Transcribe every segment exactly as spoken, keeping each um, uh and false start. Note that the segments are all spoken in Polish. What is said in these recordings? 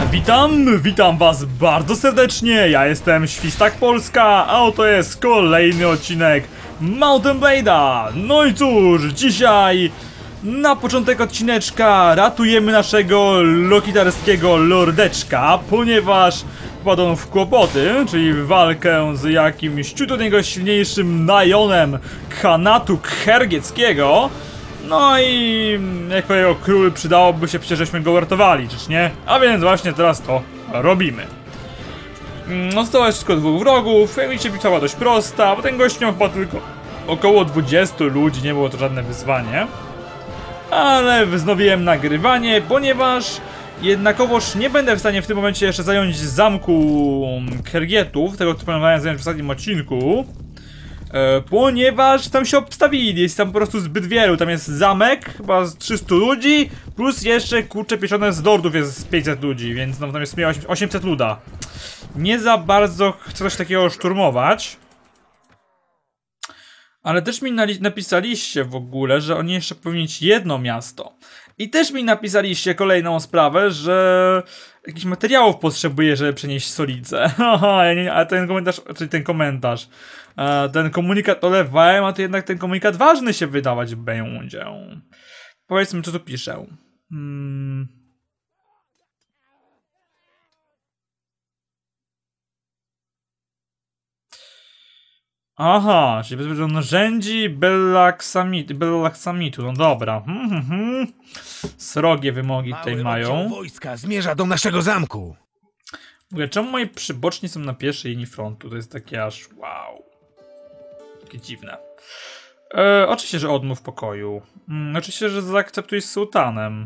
Witam, witam was bardzo serdecznie, ja jestem Świstak Polska, a oto jest kolejny odcinek Mount & Blade'a. No i cóż, dzisiaj na początek odcineczka ratujemy naszego lokitarskiego lordeczka, ponieważ wpadł on w kłopoty, czyli w walkę z jakimś ciut od niego silniejszym Najonem Khanatu Khergieckiego. No i jako jego król przydałoby się przecież, żeśmy go uratowali, czyż nie? A więc właśnie teraz to robimy. Zostało jeszcze tylko dwóch wrogów, jak widzicie bitwa była dość prosta, bo ten gość miał chyba tylko około dwudziestu ludzi, nie było to żadne wyzwanie. Ale wznowiłem nagrywanie, ponieważ jednakowoż nie będę w stanie w tym momencie jeszcze zająć zamku Khergietów, tego co planowałem zająć w ostatnim odcinku. E, ponieważ tam się obstawili, jest tam po prostu zbyt wielu, tam jest zamek, chyba z trzystu ludzi, plus jeszcze kurcze pieczone z lordów jest z pięćset ludzi, więc no, tam jest osiemset luda. Nie za bardzo chcę coś takiego szturmować. Ale też mi napisaliście w ogóle, że oni jeszcze powinni mieć jedno miasto. I też mi napisaliście kolejną sprawę, że jakichś materiałów potrzebuję, żeby przenieść stolicę. Haha, a ten komentarz, czyli ten komentarz, ten komunikat olewałem, a to jednak ten komunikat ważny się wydawać będzie. Powiedzmy, co tu piszę. Hmm... Aha, czyli bez narzędzi Bellaksamitu, Bellaksamitu, no dobra. Hmm, hmm, hmm. Srogie wymogi tutaj mają. Wojska zmierza do naszego zamku. W ogóle, czemu moi przyboczni są na pierwszej linii frontu? To jest takie aż wow. Takie dziwne. E, oczywiście, że odmów pokoju. Hmm, oczywiście, że zaakceptuj z sułtanem.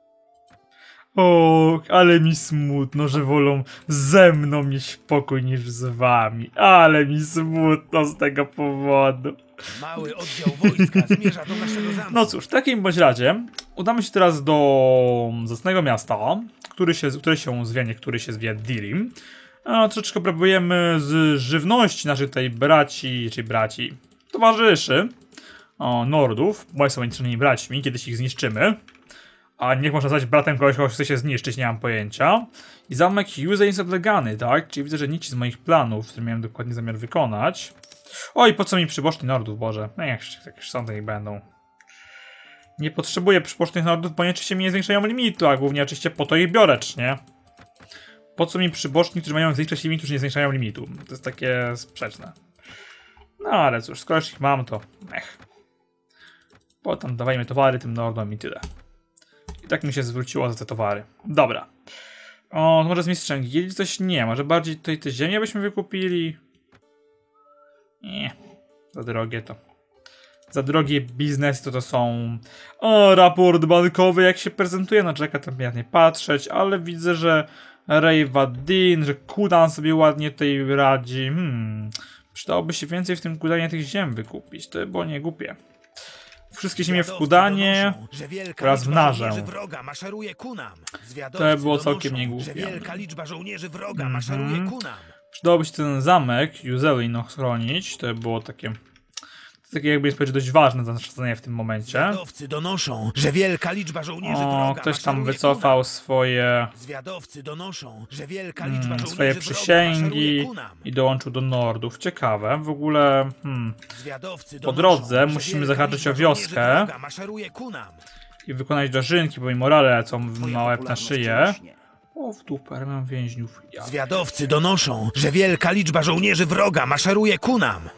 O, ale mi smutno, że wolą ze mną mieć pokój niż z wami. Ale mi smutno z tego powodu. Mały oddział wojska zmierza do naszego zamku. No cóż, w takim bądź razie udamy się teraz do zacnego miasta, który się, które się zwie, który się zwie Dirim. A troszeczkę próbujemy z żywności naszych tutaj braci, czyli braci, towarzyszy, o, Nordów, bo są internetnymi braćmi, kiedyś ich zniszczymy. A niech można nazwać bratem kogoś, kogoś chce się zniszczyć, nie mam pojęcia. I zamek User jest oblegany, tak? Czyli widzę, że nic z moich planów, które miałem dokładnie zamiar wykonać. Oj, po co mi przybocznych Nordów, Boże. No jak jakieś są, to niech będą. Nie potrzebuję przybocznych Nordów, bo nie oczywiście mi nie zwiększają limitu, a głównie oczywiście po to ich biorę, czy nie? Po co mi przyboczni, którzy mają zwiększać limitu, czy nie zwiększają limitu? To jest takie sprzeczne. No ale cóż, skoro już ich mam, to ech. Potem dawajmy towary tym Nordom i tyle. I tak mi się zwróciło za te towary. Dobra. O, może z mistrzem gildii coś nie. Może bardziej tutaj te ziemię byśmy wykupili? Nie. Za drogie to. Za drogie biznesy to to są... O, raport bankowy jak się prezentuje. No czeka tam nie patrzeć, ale widzę, że Rejwadin, że Kudan sobie ładnie tutaj radzi. Hmm. Przydałoby się więcej w tym Kudanie tych ziem wykupić. To by było nie głupie. Wszystkie ziemie w Kudanie oraz w Narze. To było całkiem niegłupie. Wielka liczba żołnierzy wroga maszeruje ku nam. Przydałoby się ten zamek Uzelin ochronić. To było takie... To takie jakby jest powiedzieć dość ważne zaznaczenie w tym momencie. Zwiadowcy donoszą, że wielka liczba żołnierzy o, wroga ktoś tam wycofał swoje... Zwiadowcy donoszą, że wielka liczba hmm, żołnierzy swoje przysięgi i dołączył do Nordów. Ciekawe, w ogóle... Hmm, po drodze musimy zahaczyć o wioskę i wykonać dożynki, bo mi morale lecą na łeb na szyję. O, w dupę, mam więźniów. Ja. Zwiadowcy donoszą, że wielka liczba żołnierzy wroga maszeruje ku nam.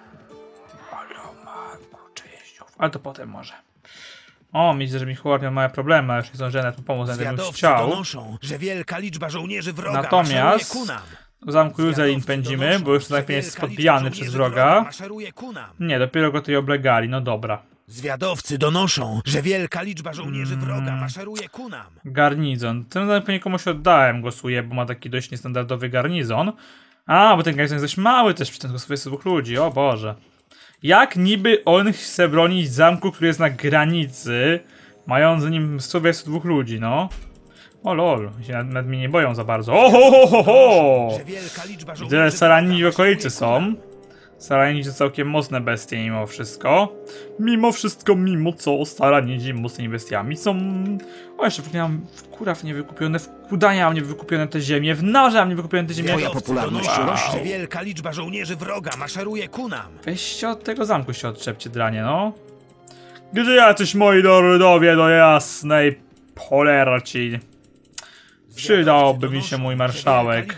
Ale to potem może. O, widzę, że mi chłopie miał małe problemy, ale już nie zdążyłem na tym pomóc, będę już chciał. Donoszą, że wielka liczba żołnierzy wroga natomiast do zamku Uzelin pędzimy, bo już to najpierw jest podbijany przez wroga. Nie, dopiero go tutaj oblegali, no dobra. Zwiadowcy donoszą, że wielka liczba żołnierzy wroga maszeruje ku nam. Garnizon. Ten pewnie komuś oddałem, głosuję, bo ma taki dość niestandardowy garnizon. A, bo ten garnizon jest dość mały też przy tym dwudziestu dwóch ludzi, o Boże. Jak niby on chce bronić zamku, który jest na granicy, mając za nim sto dwadzieścia dwa ludzi, no? O lol, się nawet mnie nie boją za bardzo. O ho ho ho ho! Widzę, że Sarani w okolicy są. Staranidzi to całkiem mocne bestie mimo wszystko. Mimo wszystko, mimo co Staranidzi mocnymi bestiami są... O, jeszcze mam w kuraw niewykupione, w kudania mam niewykupione te ziemie, w narze mam niewykupione te ziemie. Twoja popularność wow. rośnie. Wielka liczba żołnierzy wroga maszeruje ku nam. Weźcie od tego zamku się odczepcie, dranie, no. Gdzie jacyś moi lordowie do jasnej polerci? Przydałby mi się mój marszałek.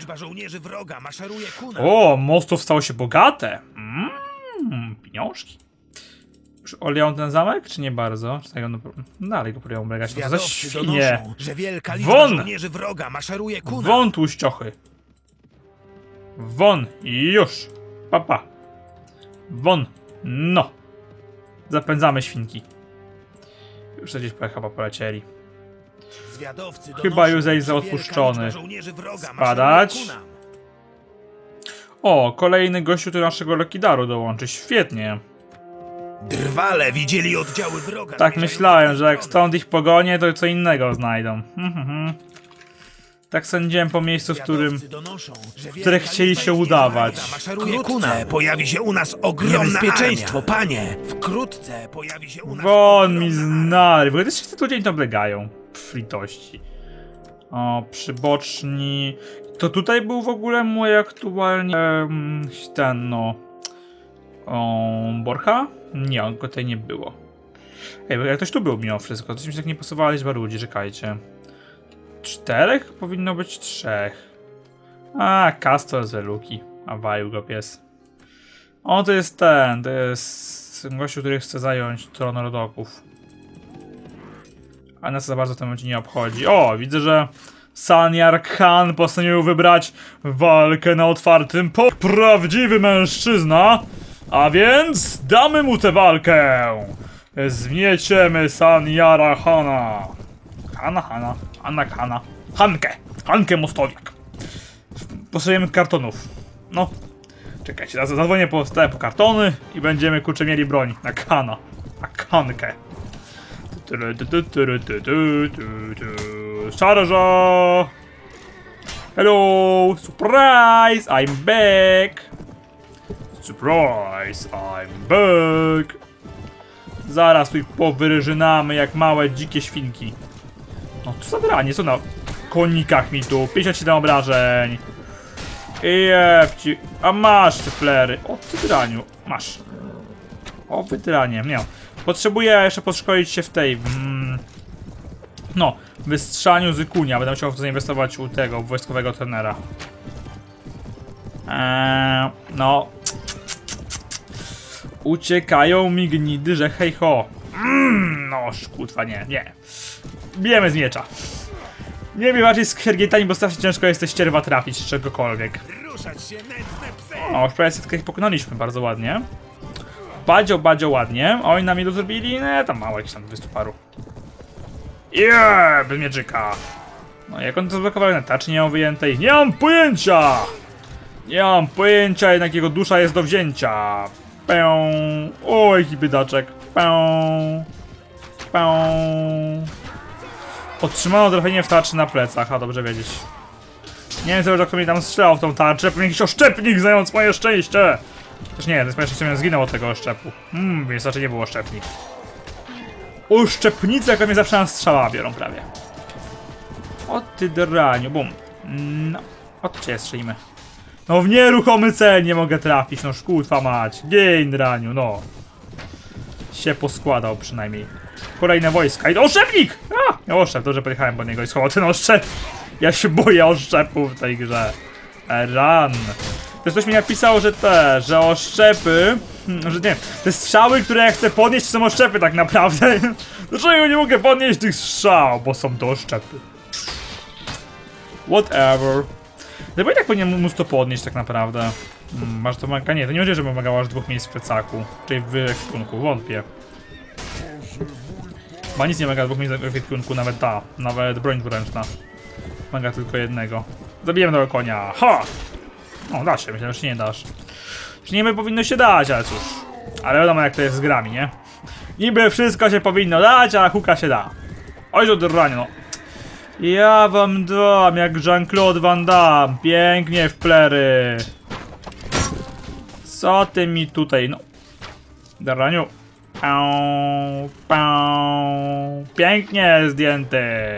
O, mostów stało się bogate. Mmm, pieniążki. Już oleją ten zamek, czy nie bardzo? Czy tak, no, dalej go próbują oblegać. To za świnie. Won! Won, tłuściochy. Won i już. Papa. Won. No. Zapędzamy świnki. Już gdzieś chyba polecieli. Chyba już jest odpuszczony. Spadać. O, kolejny gościu do naszego Lokidaru dołączy. Świetnie. Drwale widzieli oddziały wroga. Tak myślałem, że jak stąd ich pogonię, to co innego znajdą. Tak sądziłem po miejscu, w którym w które chcieli się udawać. Wkrótce pojawi się u nas ogromne niebezpieczeństwo, panie. Wkrótce pojawi się u nas Won mi znali. W ogóle też się tu dzień to oblegają. Pff, litości. O, przyboczni. To tutaj był w ogóle mój aktualnie um, ten no. O, Borcha? Nie, on go tutaj nie było. Ej, bo jak ktoś tu był mimo wszystko. Coś mi się tak nie pasowała liczba ludzi, czekajcie. Czterech? Powinno być trzech. A, Castor z Luki. A walił go pies. O, to jest ten. To jest gościu, który chce zająć tron rodoków. A nas za bardzo to nie obchodzi. O, widzę, że Saniar Khan postanowił wybrać walkę na otwartym po prawdziwy mężczyzna. A więc damy mu tę walkę. Zmieciemy Saniara Khana. Hana, Hana, Hanna, Hana, Hankę, Hankę Mostowiak. Potrzebujemy kartonów. No, czekajcie, zadzwonię po, po kartony i będziemy kurczę mieli broń na Kana, na Hankę. Szarża! Hello! Surprise! I'm back! Surprise! I'm back! Zaraz tu ich powyryżynamy jak małe dzikie świnki. No co za dranie, co na konikach mi tu? pięćdziesiąt siedem obrażeń. Jebci. A masz te flery. O ty draniu. Masz. O wy dranie. Nie. Potrzebuję jeszcze podszkolić się w tej... Mm, no. Wystrzaniu zykunia. Będę musiał zainwestować u tego wojskowego trenera. Eee, no. Uciekają mi gnidy, że hej ho. Mm, no kutwa, nie, nie. Bijemy z miecza. Nie wiem, bardziej z Hergietami, bo strasznie ciężko jest te ścierwa trafić z czegokolwiek. O, już prawie setkę ich pokonaliśmy, bardzo ładnie. Badzio, badzio, ładnie. A oni nam ilu zrobili? Nie, tam mało, jakieś tam dwustu paru. Jeee, bez mieczyka. No jak on to zblokował na tarczy, nie mam wyjętej. Nie mam pojęcia! Nie mam pojęcia, jednak jego dusza jest do wzięcia. Pę. O, jaki biedaczek. Pę. Pę. Otrzymano trafienie w tarczy na plecach, a dobrze wiedzieć. Nie wiem, co kto mi tam strzelał w tą tarczę, pewnie jakiś oszczepnik, znając moje szczęście. Też nie, to jest moje szczęście, że zginął od tego oszczepu. Hmm, więc raczej nie był oszczepnik. Oszczepnicy, jak mnie zawsze na strzała biorą prawie. O ty draniu, bum. No, od ciebie strzelimy. No w nieruchomy cel nie mogę trafić, no szkutwa mać. Gień draniu, no. Się poskładał przynajmniej. Kolejne wojska i oszczepnik! A! Ja oszczep, dobrze pojechałem po niego i schował ten oszczep. Ja się boję oszczepów w tej grze. Ran. Też ktoś mi napisał, że te, że oszczepy, że nie, te strzały, które ja chcę podnieść, są oszczepy tak naprawdę. Dlaczego nie mogę podnieść tych strzał? Bo są to oszczepy. Whatever. No bo i tak powinien móc to podnieść tak naprawdę. Hmm, masz to wymaga? Nie, to nie będzie, że wymagało aż dwóch miejsc w plecaku. Czyli w ekwipunku, wątpię. Chyba nic nie wymaga dwóch miejsc w ekwipunku, nawet ta, nawet broń dwuręczna. Wymaga tylko jednego. Zabijemy tego konia, ha! O, da się, myślałem, że nie dasz. Niby powinno się dać, ale cóż. Ale wiadomo jak to jest z grami, nie? Niby wszystko się powinno dać, a huka się da. Oj, to dranie, no. Ja wam dam, jak Jean-Claude Van Damme. Pięknie w plery. Co ty mi tutaj, no. Daraniu. Pau, pau. Pięknie zdjęty.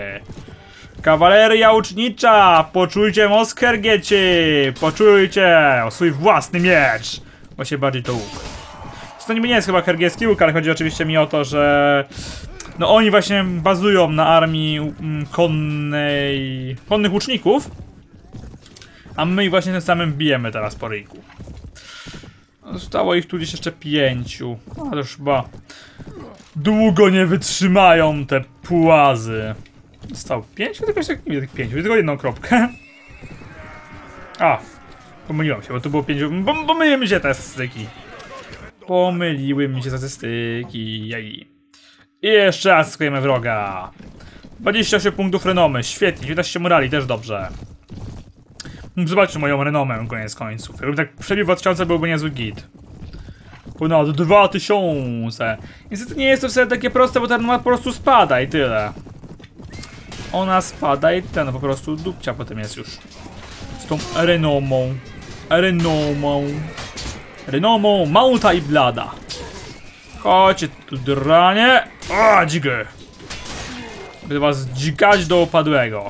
Kawaleria ucznicza, poczujcie moc Hergieci. Poczujcie o swój własny miecz. Właśnie bardziej to łuk. To niby nie jest chyba hergielski łuk, ale chodzi oczywiście mi o to, że no oni właśnie bazują na armii konnej, konnych łuczników, a my właśnie tym samym bijemy teraz po ryjku. Zostało ich tu gdzieś jeszcze pięciu, ale już chyba długo nie wytrzymają te płazy. Zostało pięciu, tylko jeszcze nie widzę tych pięciu, tylko jedną kropkę. A, pomyliłem się, bo tu było pięciu, bo pomyliły mi się te statystyki. Pomyliły mi się statystyki, jaj. I jeszcze raz skojemy wroga. dwadzieścia osiem punktów renomy, świetnie, dziewiętnaście morali, też dobrze. Zobaczcie moją renomę, koniec końców. Jakby tak przebił dwa tysiące, byłby niezły git. Ponad dwa tysiące. Niestety nie jest to wcale takie proste, bo ta renoma po prostu spada i tyle. Ona spada i ten, no po prostu dupcia potem jest już. Z tą renomą. Renomą. Renomą, małta i blada. Chodźcie tu, dranie. O, dzigę. Będę was dzikać do upadłego.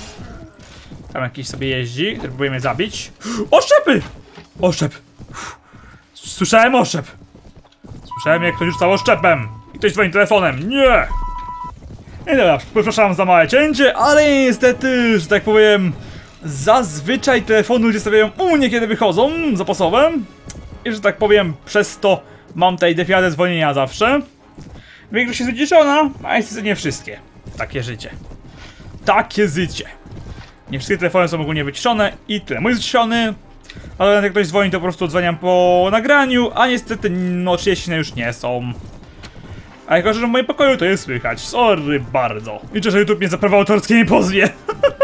Tam jakiś sobie jeździ, który próbuje mnie zabić. Oszczepy! Oszczep. Słyszałem oszczep. Słyszałem, jak ktoś rzucał oszczepem. I ktoś swoim telefonem. Nie! I dobra, przepraszam za małe cięcie, ale niestety, że tak powiem, zazwyczaj telefony ludzie stawiają u mnie, kiedy wychodzą zapasowe. I że tak powiem, przez to mam tutaj defiadę zwolnienia zawsze. Większość jest wyciszona, a niestety nie wszystkie. Takie życie. Takie życie. Nie wszystkie telefony są ogólnie wyciszone i tyle. Mój jest wyciszony, ale jak ktoś dzwoni, to po prostu dzwoniam po nagraniu, a niestety no trzydzieści już nie są. A jako, że w moim pokoju to jest słychać. Sorry bardzo. Liczę, że YouTube mnie za prawa autorskie nie pozwie.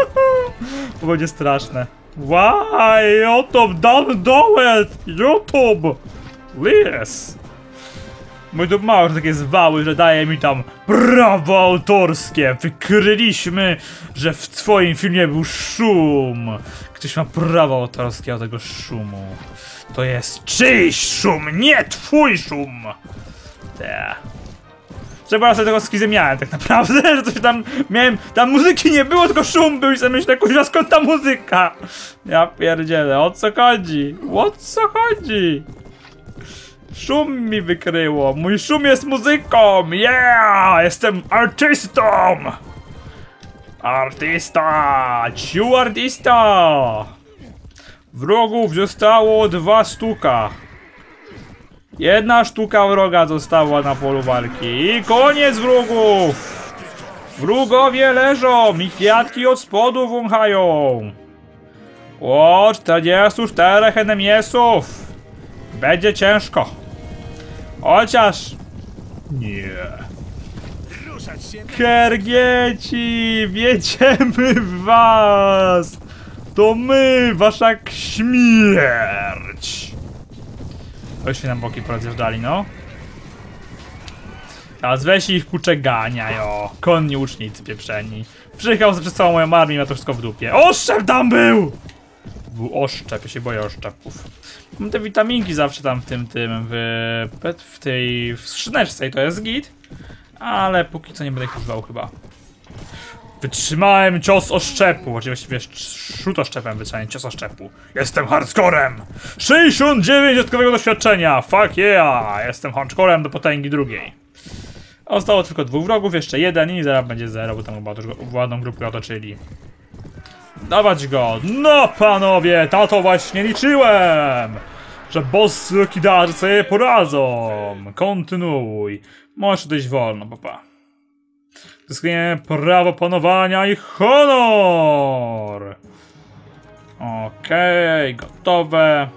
Bo będzie straszne. Why? YouTube, don't do it! YouTube! Yes! Mój YouTube ma już takie zwały, że daje mi tam prawo autorskie. Wykryliśmy, że w twoim filmie był szum. Ktoś ma prawo autorskie od tego szumu. To jest czyjś szum, nie twój szum! Te. Że ja sobie tego skizę miałem tak naprawdę, że coś tam miałem, tam muzyki nie było, tylko szum był i sobie myślę, kurwa, skąd ta muzyka? Ja pierdzielę, o co chodzi? O co chodzi? Szum mi wykryło, mój szum jest muzyką, yeah! Jestem artystą! Artysta! Ciu artysta! Wrogów zostało dwa sztuka. Jedna sztuka wroga została na polu walki i koniec wrogów! Wrogowie leżą i kwiatki od spodu wąchają. O, czterdziestu czterech enemiesów. Będzie ciężko. Chociaż... Nie. Hergieci, wiedziemy w was. To my, wasza śmierć. Ośmy nam boki porozjeżdżali, no. Teraz weź ich kucze gania, jo. Konni łucznicy pieprzeni. Przyjechał przez całą moją armię, ma to wszystko w dupie. Oszczep tam był! Był oszczep, ja się boję oszczepów. Mam te witaminki zawsze tam w tym, tym, w, w tej w skrzyneczce i to jest git. Ale póki co nie będę ich używał chyba. Wytrzymałem cios oszczepu, właściwie szut oszczepem wytrzymałem cios oszczepu. Jestem hardcorem! sześćdziesiąt dziewięć dodatkowego doświadczenia! Fuck yeah! Jestem hardcorem do potęgi drugiej. Zostało tylko dwóch wrogów, jeszcze jeden i zaraz będzie zero, bo tam chyba też ładną grupkę otoczyli. Dawać go! No panowie, tato właśnie liczyłem! Że boss Lokidarzy sobie poradzą! Kontynuuj. Możesz dość wolno, papa. Zyskujemy prawo panowania i honor! Okej, okay, gotowe.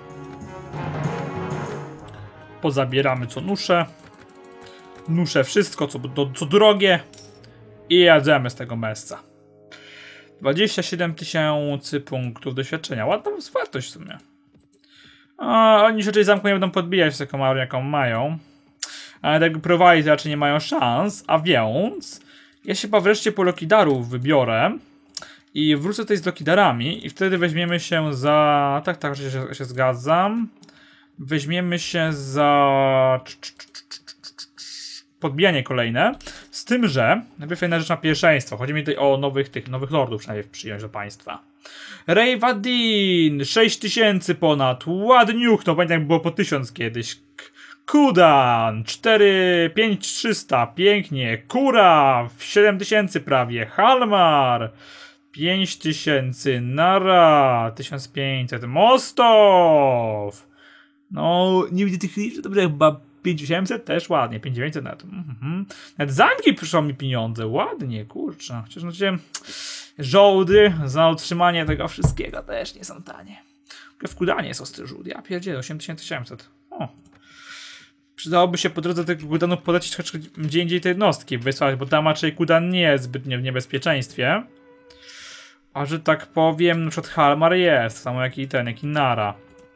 Pozabieramy co nusze. Nuszę wszystko, co, do, co drogie. I jadzemy z tego mesca. dwadzieścia siedem tysięcy punktów doświadczenia. Ładna wartość w sumie. A, oni się raczej zamku nie będą podbijać z taką armią, jaką mają. Ale tak prowadzić raczej nie mają szans. A więc... ja się chyba wreszcie po Lokidarów wybiorę. I wrócę tutaj z Lokidarami. I wtedy weźmiemy się za... tak, tak, że się, się zgadzam. weźmiemy się za podbijanie kolejne. Z tym, że najpierw jedna rzecz na pierwszeństwo. Chodzi mi tutaj o nowych tych nowych lordów przynajmniej przyjąć do państwa. Rejwadin sześć tysięcy ponad. Ładniuch, no pamiętam jak było po tysiąc kiedyś. Kudan cztery pięć trzysta, pięknie. Kura siedem tysięcy prawie. Halmar pięć tysięcy. Nara tysiąc pięćset. Mostow. No nie widzę tych liczb, dobrze chyba pięć tysięcy osiemset też ładnie, pięć tysięcy dziewięćset nawet. Mm-hmm. Nawet zamki przyszło mi pieniądze, ładnie, kurczę. Chociaż no cię żołdy za utrzymanie tego wszystkiego też nie są tanie. W Kudanie jest ostry żółd, ja pierdzielę, osiem tysięcy osiemset. O. Przydałoby się po drodze tego Kudanu polecić troszeczkę gdzie indziej te jednostki wysłać, bo tam raczej Kudan nie jest zbytnio w niebezpieczeństwie. A że tak powiem, na przykład Halmar jest, samo jak i ten, jak i Nara.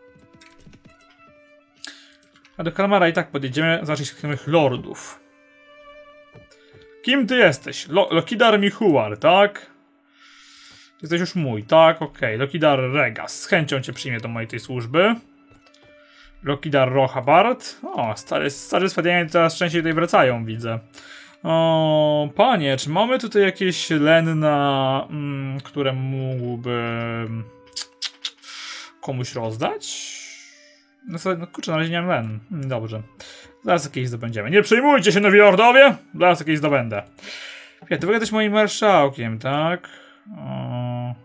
A do Halmara i tak podjedziemy zobaczyć tych lordów. Kim ty jesteś? Lo Lokidar Mihuar, tak? Jesteś już mój, tak? Okej. Okay. Lokidar Regas. Z chęcią cię przyjmie do mojej tej służby. Lokidar Rohabart. O, stary, stary Swadianie teraz częściej tutaj wracają, widzę. O, panie, czy mamy tutaj jakieś lenna, mm, które mógłbym komuś rozdać? No, sobie, no kurczę, na razie nie mam len. Dobrze. Zaraz jakieś zdobędziemy. Nie przejmujcie się, nowi lordowie! Zaraz jakieś zdobędę. Ja, ty jesteś moim marszałkiem, tak? O...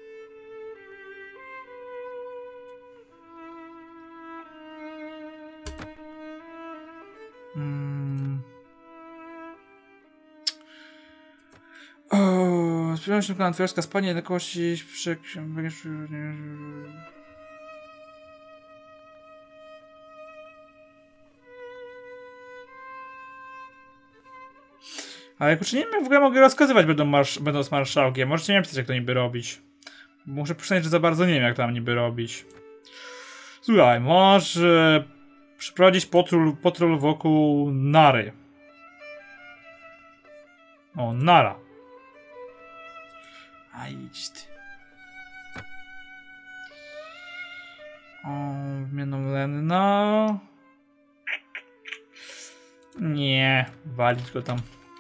Hmm. O, sprawdzam się na Antwerska, spanie na kości, przek... Ale kurczę, nie wiem jak w ogóle mogę rozkazywać będą marsz będąc marszałkiem. Możecie nie pisać jak to niby robić. Muszę przyznać, że za bardzo nie wiem jak tam niby robić. Słuchaj, możesz e, przeprowadzić patrol, patrol wokół Nary. O, Nara. A idź ty. O, wymianą Lenna. Nie, walić go tam.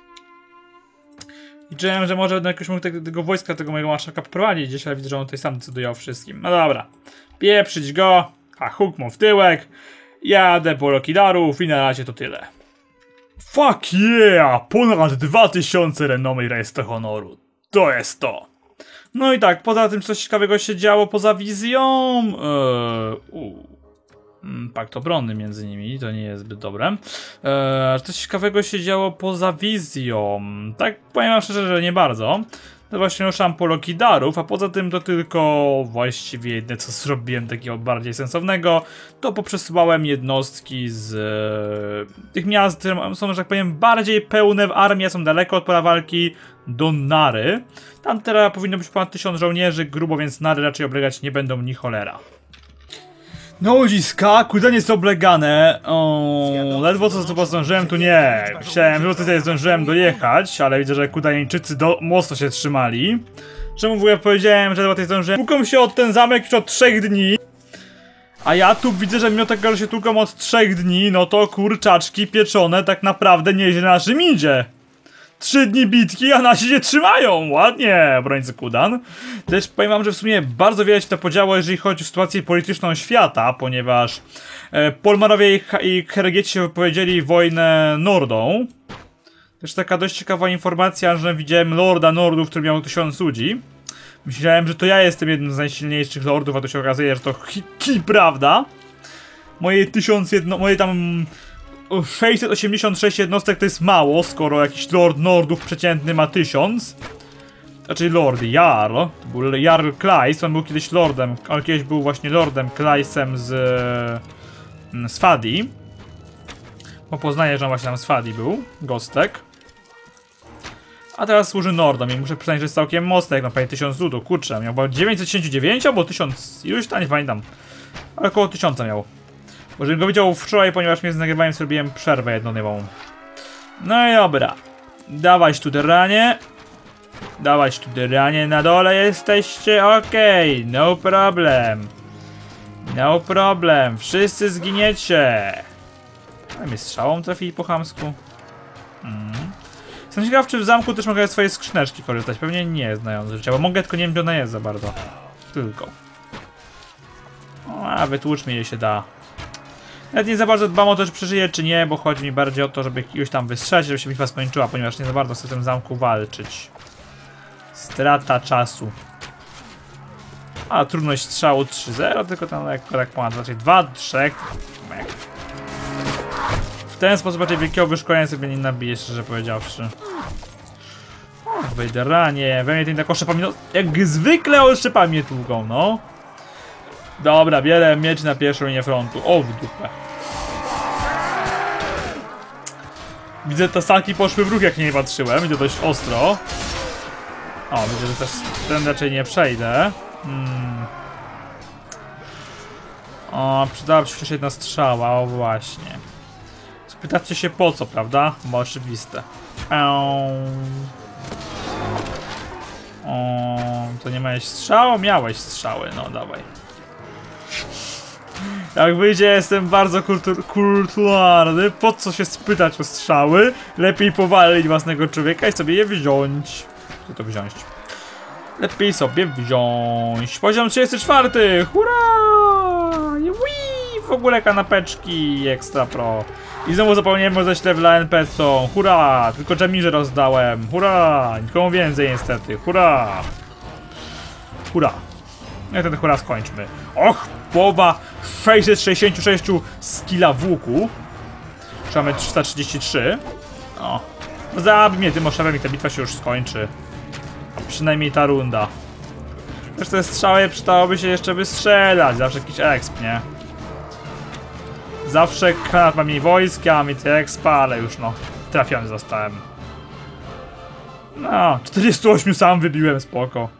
Liczyłem, że może będę jakoś mógł tego, tego wojska, tego mojego marszałka poprowadzić gdzieś, ale widzę, że on tutaj sam decyduje o wszystkim. No dobra. Pieprzyć go, a huk mu w tyłek. Jadę po Lokidarów i na razie to tyle. Fuck yeah! Ponad dwa tysiące renomy i rejestr honoru. To jest to. No i tak, poza tym coś ciekawego się działo poza wizją. Eee, uh. Pakt obronny między nimi, to nie jest zbyt dobre. Eee, coś ciekawego się działo poza wizją. Tak powiem wam szczerze, że nie bardzo. To właśnie ruszam po Lokidarów, a poza tym to tylko właściwie jedyne co zrobiłem takiego bardziej sensownego, to poprzesyłałem jednostki z e, tych miast, które są, że tak powiem, bardziej pełne w armii, są daleko od pola walki, do Nary. Tam teraz powinno być ponad tysiąc żołnierzy, grubo, więc Nary raczej oblegać nie będą ni cholera. No ludziska, Kudan jest oblegane. O, ledwo co to zdążyłem, tu nie. Chciałem, że tutaj zdążyłem dojechać, ale widzę, że Kudanieńczycy do, mocno się trzymali. Czemu w ogóle powiedziałem, że ledwo tutaj zdążyłem? Tłuką się od ten zamek już od trzech dni. A ja tu widzę, że mimo tego, że się tłuką od trzech dni, no to kurczaczki pieczone tak naprawdę nieźle naszym idzie. Trzy dni bitki, a nasi się trzymają. Ładnie, obrońcy Kudan. Też powiem wam, że w sumie bardzo wiele się to podziało, jeżeli chodzi o sytuację polityczną świata, ponieważ e, Polmarowie i, i Hergieci się wypowiedzieli wojnę Nordą. Też taka dość ciekawa informacja, że widziałem lorda Nordów, który miał tysiąc ludzi. Myślałem, że to ja jestem jednym z najsilniejszych lordów, a to się okazuje, że to hi, hi prawda. Moje tysiąc jedno, moje tam sześćset osiemdziesiąt sześć jednostek to jest mało, skoro jakiś lord Nordów przeciętny ma tysiąc. Znaczy lord Jarl, to był Jarl Klais, on był kiedyś lordem, on kiedyś był właśnie lordem Klaisem z, z Fadi. Bo poznaję, że on właśnie tam z Fadi był, Gostek. A teraz służy Nordom i muszę przyznać, że jest całkiem mocny, jak na prawie tysiąc ludów, kurczę, miał chyba dziewięćset dziewięć albo tysiąc, już tam nie pamiętam, ale około tysiąca miał. Bo żebym go widział wczoraj, ponieważ mnie z nagrywaniem zrobiłem przerwę jednodniową. No i dobra. Dawać tu deranie. Dawać tu deranie, na dole jesteście, okej, okay, no problem. No problem, wszyscy zginiecie. A mnie strzałą trafili po chamsku. Mm. Jestem ciekaw, czy w zamku też mogę z swojej skrzyneczki korzystać. Pewnie nie, znając życia, bo mogę, tylko nie wiem, gdzie ona jest za bardzo. Tylko. A wytłuczmy, jej się da. Nawet nie za bardzo dbam o to, czy przeżyję, czy nie, bo chodzi mi bardziej o to, żeby jakiegoś tam wystrzelić, żeby się bitwa skończyła, ponieważ nie za bardzo chcę w tym zamku walczyć. Strata czasu. A trudność strzału trzy zero, tylko tam lekko tak ponad, raczej dwa trzy. W ten sposób raczej wielkiego wyszkolenia sobie nie nabiję, szczerze powiedziawszy. O, wejderanie, we mnie ten tak oszczepami, no jak zwykle oszczepami tłuką, no. Dobra, bierę miecz na pierwszą linię frontu. O, w dupę. Widzę, te saki poszły w ruch, jak nie patrzyłem. Idę dość ostro. O, widzę, że też ten raczej nie przejdę. Hmm. O, przydałaby się jeszcze jedna strzała, o właśnie. Spytacie się po co, prawda? Bo oczywiste. Eee. O, to nie miałeś strzału? Miałeś strzały, no dawaj. Jak wyjdzie, jestem bardzo kultur kulturalny. Po co się spytać o strzały? Lepiej powalić własnego człowieka i sobie je wziąć. Co to wziąć? Lepiej sobie wziąć. Poziom trzydziesty czwarty. Hurra! Wii! W ogóle kanapeczki ekstra pro. I znowu zapomniałem o ześle dla N P C-om. Hurra! Tylko Jamirze rozdałem. Hurra! Nikomu więcej niestety. Hurra! Hurra! No i ten hurra skończmy. Och! Połowa sześćset sześćdziesiąt sześć skilla w łuku. Czy mamy trzysta trzydzieści trzy. O. No zabij mnie tym oszewem i ta bitwa się już skończy. A przynajmniej ta runda. Też te strzały przydałoby się jeszcze wystrzelać. Zawsze jakiś exp, nie? Zawsze granat ma mniej wojska, a mi te expa, ale już no. Trafiony zostałem. No, czterdzieści osiem sam wybiłem, spoko.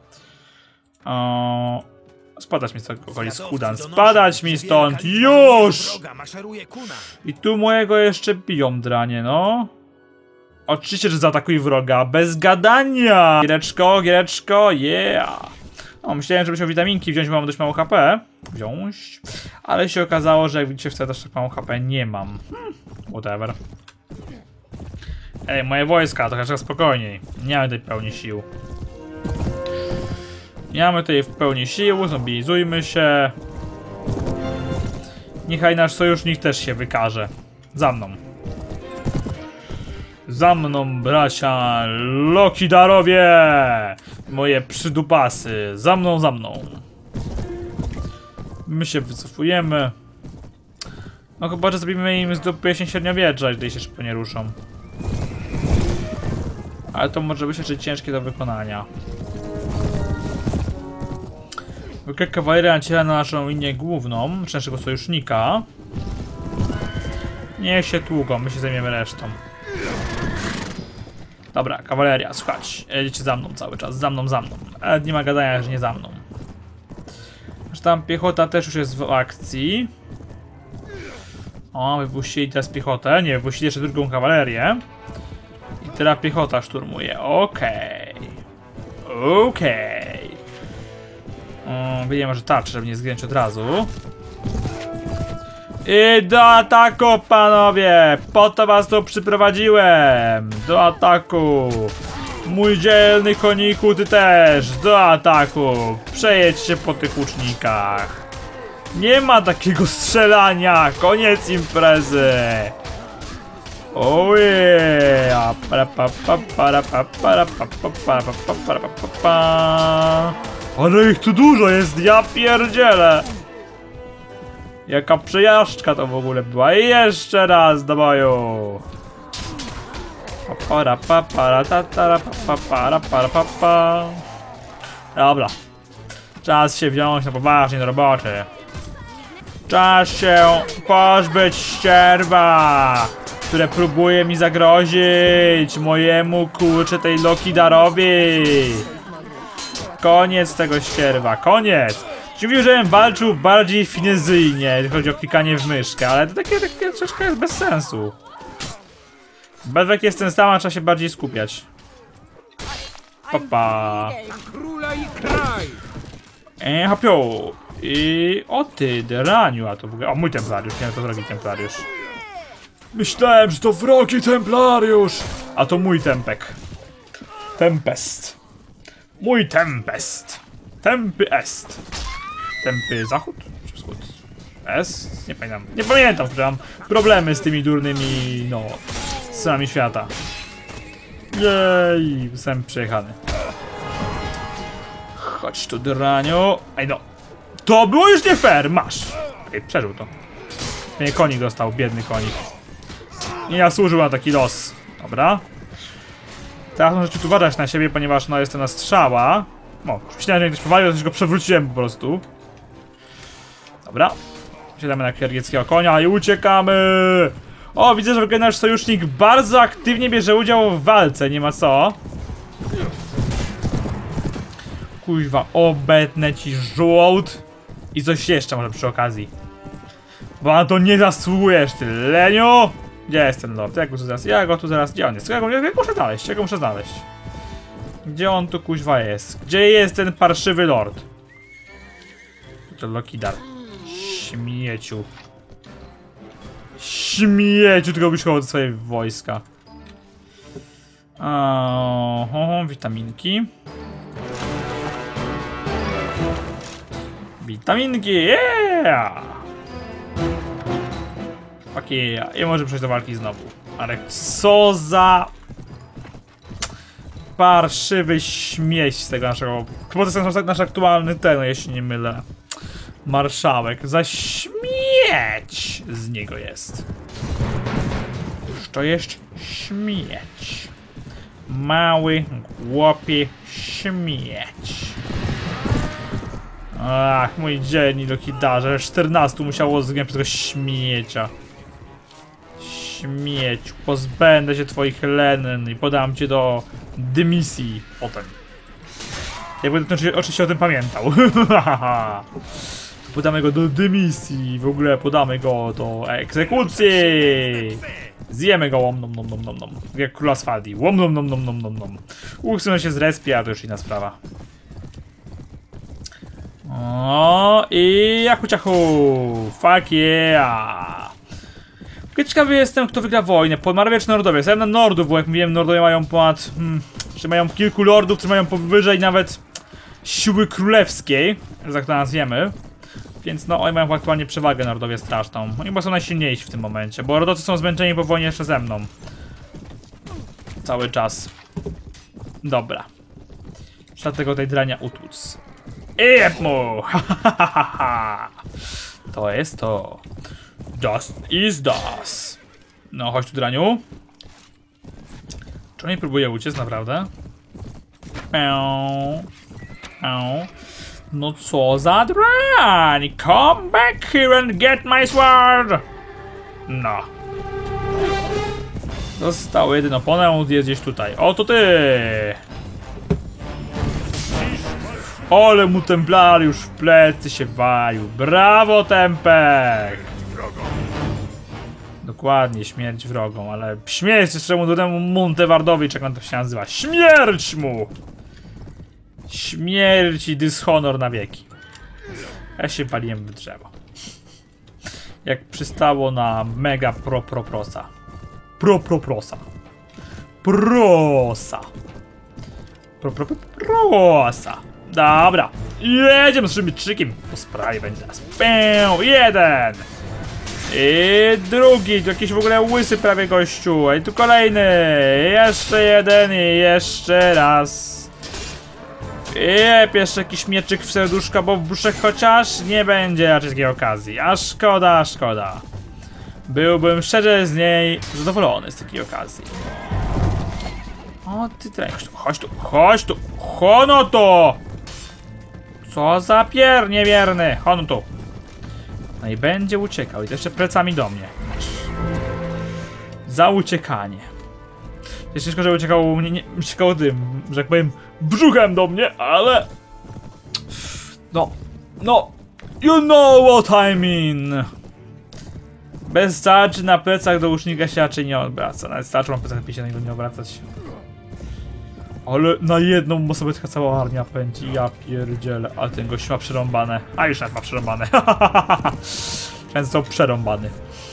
O, spadać mi z tego okolic Kudan. Spadać mi stąd! Już! I tu mojego jeszcze biją dranie, no. Oczywiście, że zaatakuj wroga. Bez gadania! Giereczko, giereczko, yeah! O, myślałem, żeby się witaminki wziąć, bo mam dość mało H P. Wziąć. Ale się okazało, że jak widzicie, wcale też tak mało H P nie mam. Hmm, whatever. Ej, moje wojska, trochę spokojniej. Nie mamy tej pełni sił. Nie mamy tutaj w pełni sił, zmobilizujmy się. Niechaj nasz sojusznik też się wykaże. Za mną. Za mną, bracia Lokidarowie! Moje przydupasy. Za mną, za mną. My się wycofujemy. No chyba, że zrobimy im z dupy jesień średniowiecza, jeżeli się szybko nie ruszą. Ale to może być jeszcze ciężkie do wykonania. Kawaleria naciera na naszą linię główną, czy naszego sojusznika. Niech się tługą, my się zajmiemy resztą. Dobra, kawaleria, słuchajcie, jedziecie za mną cały czas, za mną, za mną. Ale nie ma gadania, że nie za mną. Że tam piechota też już jest w akcji. O, wypuścili teraz piechotę, nie, wypuścili jeszcze drugą kawalerię. I teraz piechota szturmuje, okej. Okay. Okej. Okay. Wiem, może tarczę, żeby nie zginąć od razu. I do ataku, panowie! Po to was tu przyprowadziłem! Do ataku! Mój dzielny koniku, ty też! Do ataku! Przejedź się po tych łucznikach! Nie ma takiego strzelania! Koniec imprezy! Ojej! Ale ich tu dużo jest, ja pierdzielę! Jaka przejażdżka to w ogóle była. I jeszcze raz do boju! Dobra. Czas się wziąć na poważnie do roboty. Czas się pozbyć ścierwa, które próbuje mi zagrozić mojemu kurczę tej Lokidarowi. Koniec tego ścierwa, koniec! Mówił, żebym walczył bardziej finezyjnie, jeśli chodzi o klikanie w myszkę, ale to takie, takie troszeczkę jest bez sensu. Bez jak jest ten sam, trzeba się bardziej skupiać. Papa. Eee, hopio. I... O ty, deraniu, a to w ogóle... O, mój templariusz, nie, to wrogi templariusz. Myślałem, że to wrogi templariusz! A to mój tempek. Tempest. Mój tempest. Tempy est. Tempy zachód? Czy wschód? Est? Nie pamiętam. Nie pamiętam, że mam problemy z tymi durnymi, no... stronami świata. Jej, jestem przejechany. Chodź tu, draniu. Ej no. To było już nie fair, masz. Ej, przeżył to. Nie, konik dostał, biedny konik. Nie zasłużył na taki los. Dobra. Teraz muszę tu uważać na siebie, ponieważ no jestem na strzała. O, myślałem, że ktoś powalił, to go przewróciłem po prostu. Dobra. Siadamy na kiergieckiego konia i uciekamy. O, widzę, że nasz sojusznik bardzo aktywnie bierze udział w walce, nie ma co. Kuźwa, obetnę ci żołd. I coś jeszcze może przy okazji. Bo na to nie zasługujesz, ty leniu. Gdzie jest ten lord? Jak go tu zaraz? Ja go tu zaraz. Gdzie on jest? Ja go, ja go muszę znaleźć, ja go muszę znaleźć. Gdzie on tu kuźwa jest? Gdzie jest ten parszywy lord? To Lokidar. Śmieciu. Śmieciu, tylko byś chował do swojej wojska. Oho, witaminki. Witaminki, yeah! Fuck yeah. I może przejść do walki znowu. Ale co za... parszywy śmieć z tego naszego... Chyba to jest nasz, nasz aktualny ten, jeśli nie mylę. Marszałek. Za śmieć z niego jest. Już to jest śmieć. Mały, głupi śmieć. Ach, mój dzielni Lokidarze. czternastu musiało zginąć przez tego śmiecia. Śmieciu. Pozbędę się twoich lenen i podam cię do dymisji potem. Ja będę oczywiście o tym pamiętał. Podamy go do dymisji, w ogóle podamy go do egzekucji. Zjemy go, łom nom nom nom nom nom. Jak króla Sfaldi. Łom nom nom nom nom nom nom. Usunę się z respia, a to już inna sprawa. O i jachu ciachu. Fuck yeah. Ciekawy jestem, kto wygra wojnę. Podmarowia czy Nordowie? Zajmę na Nordów, bo jak mówiłem, Nordowie mają ponad... Hmm, że mają kilku lordów, którzy mają powyżej nawet siły królewskiej, że tak to nazwiemy. Więc no, oni mają aktualnie przewagę Nordowie straszną. Oni chyba są najsilniejsi w tym momencie, bo Rodocy są zmęczeni po wojnie jeszcze ze mną. Cały czas. Dobra. Trzeba tego tej drania utłuc. Jeb mu! To jest to. Das is das. No, chodź tu, draniu. Czy on nie próbuje uciec, naprawdę? Eee. Eee. No co za drań! Come back here and get my sword! No. Został jeden oponent, jest gdzieś tutaj. O, to ty! Ole mu templariusz w plecy się walił. Brawo, Tempek! Dokładnie, śmierć wrogom, ale śmierć jeszcze mu do temu Montewardowi, czy jak on to się nazywa. Śmierć mu! Śmierć i dyshonor na wieki. Ja się paliłem w drzewo. Jak przystało na mega pro pro prosa. Pro pro prosa. Prosa. Pro pro pro prosa. Dobra. Jedziemy z szybcikiem. Po sprawie będzie teraz. Pę, jeden. I drugi, to jakiś w ogóle łysy prawie gościu. I tu kolejny. Jeszcze jeden i jeszcze raz. Jep, jeszcze jakiś mieczyk w serduszka, bo w brzuszek chociaż nie będzie raczej takiej okazji. A szkoda, a szkoda. Byłbym szczerze z niej zadowolony z takiej okazji. O ty tutaj, chodź tu, chodź tu, hono to! Co za pier niewierny, hono tu. No i będzie uciekał i to jeszcze plecami do mnie. Za uciekanie. Jeszcze ciężko, że uciekał, nie, nie, uciekał tym, że jak powiem, brzuchem do mnie, ale... No, no, you know what I mean. Bez tarczy na plecach do łucznika się raczej nie odwraca. Nawet z tarczą na plecach lepiej się na niego nie obracać. Ale na jedną osobę taka cała armia pędzi, ja pierdzielę, ale ten gość ma przerąbane. A już nawet ma przerąbane. Często przerąbany.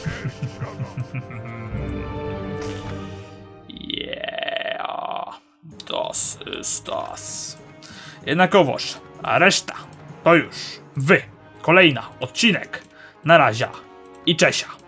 Yeah, das ist das. Jednakowoż, a reszta to już wy. Kolejna odcinek. Na razie i czesia.